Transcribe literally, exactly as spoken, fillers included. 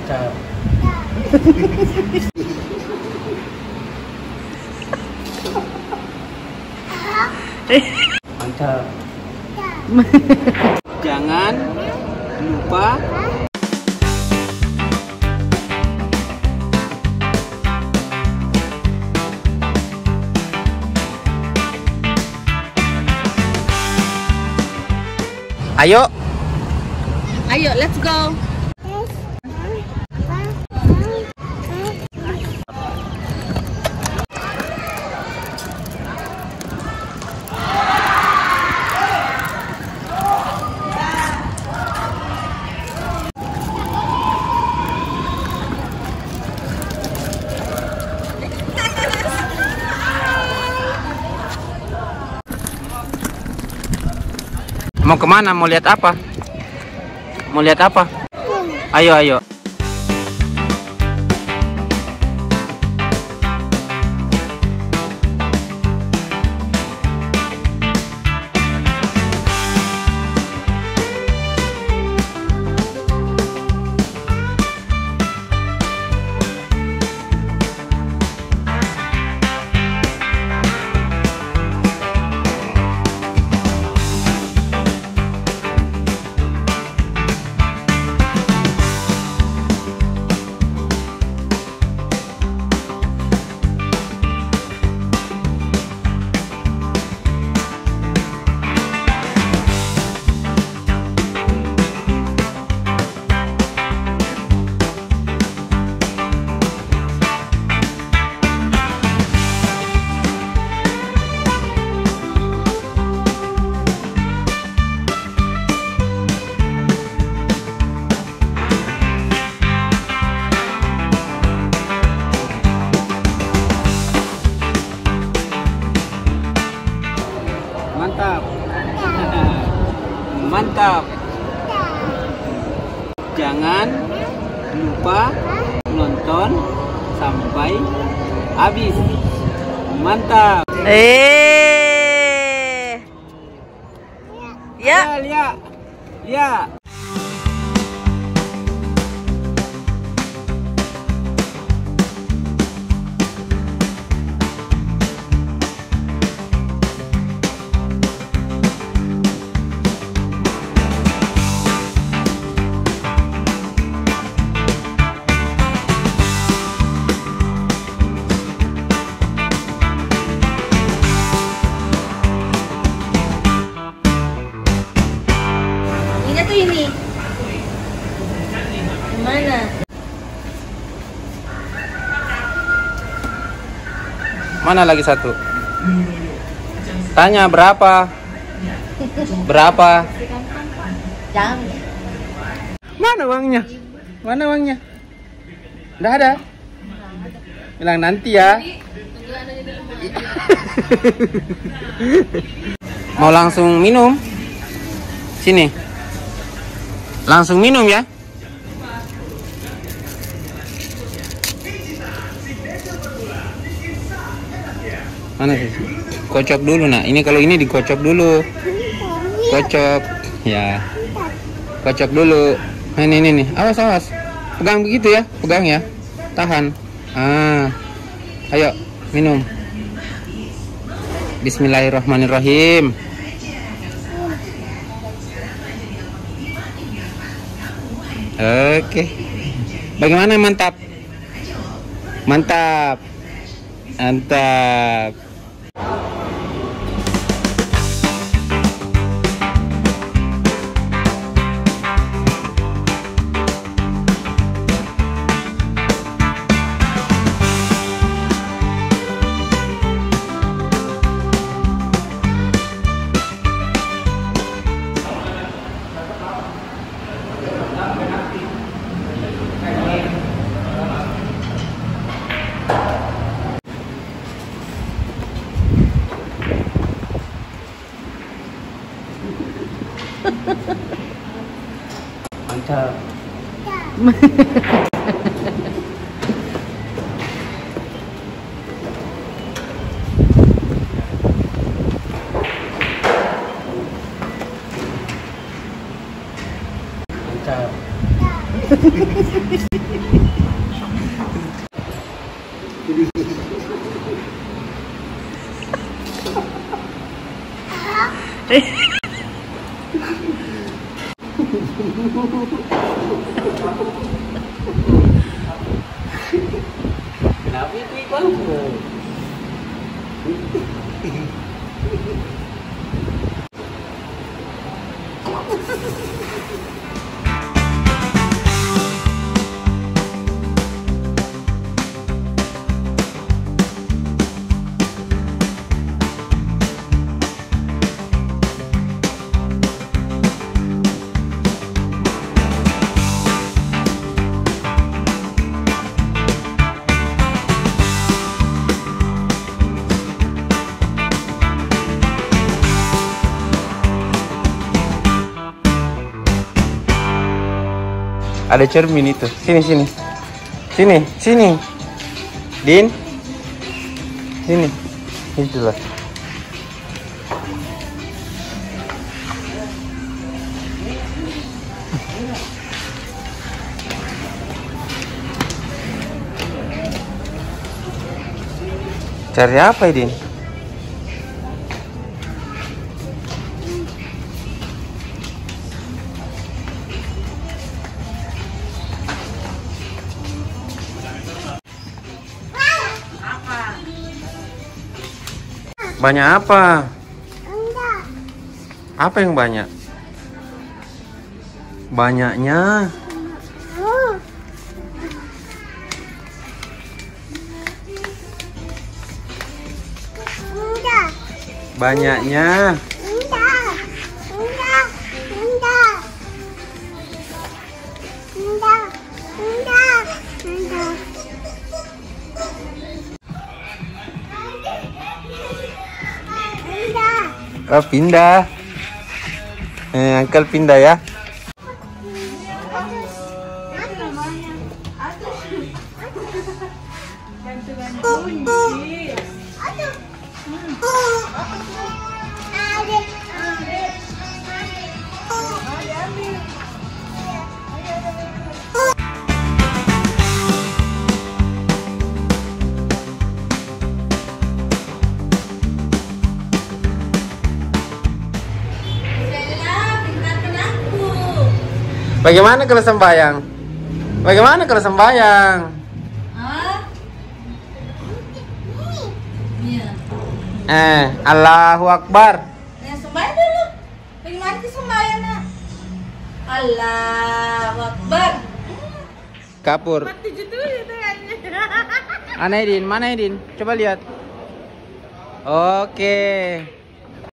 Mantap. Mantap. Jangan lupa ayo. Ayo, let's go. Mau kemana? Mau lihat apa? Mau lihat apa? Ayo, ayo. Mantap. Mantap. Jangan lupa nonton sampai habis. Mantap. Eh. Ya. Lihat, lihat. Ini mana? Mana lagi satu? Tanya berapa? Berapa? Jangan. Mana uangnya? Mana uangnya? Nggak ada. Bilang nanti ya. Mau langsung minum? Sini. Langsung minum ya. Mana sih? Kocok dulu nak. Ini kalau ini dikocok dulu. Kocok. Ya. Kocok dulu. Nah, ini ini nih. Awas awas. Pegang begitu ya. Pegang ya. Tahan. Ah. Ayo minum. Bismillahirrahmanirrahim. Oke. Bagaimana, mantap? Mantap. Mantap. Mantap. Mantap. Ada cermin itu. Sini, sini. Sini, sini. Din. Sini. Itulah. Cari apa, Din? Banyak apa? Enggak. Apa yang banyak? Banyaknya. Oh. Enggak. Banyaknya. Enggak. Enggak. Enggak. Enggak. Enggak. Enggak. Oh, pindah. Eh, Uncle pindah ya. Bagaimana kalau sembahyang? Bagaimana kalau sembahyang? Hah? Iya. Eh, Allahu Akbar. Nah, sembahyang dulu. Bagaimana sih sembahyang, Nak? Allahu Akbar. Kapur. Mana Edin? Mana Edin? Coba lihat. Oke.